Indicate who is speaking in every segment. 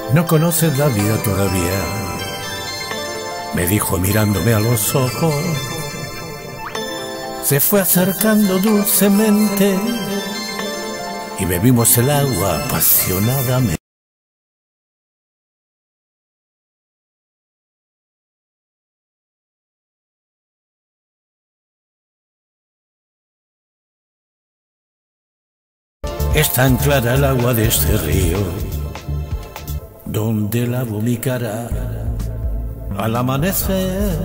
Speaker 1: No conoces la vida todavía, me dijo mirándome a los ojos. Se fue acercando dulcemente y bebimos el agua apasionadamente. Es tan clara el agua de este río, donde lavo mi cara al amanecer.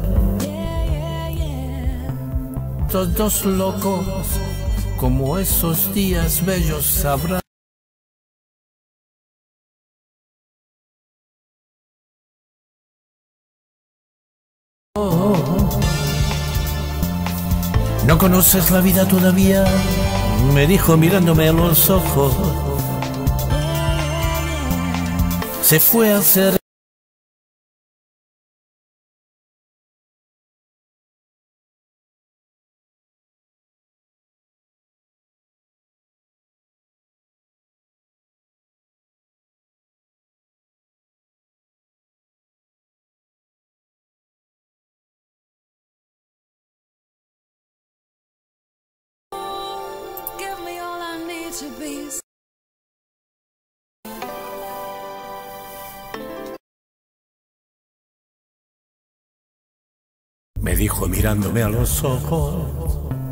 Speaker 1: Todos locos, como esos días bellos, sabrán. ¿No conoces la vida todavía?, me dijo mirándome a los ojos. Se fue a hacer. Me dijo mirándome a los ojos.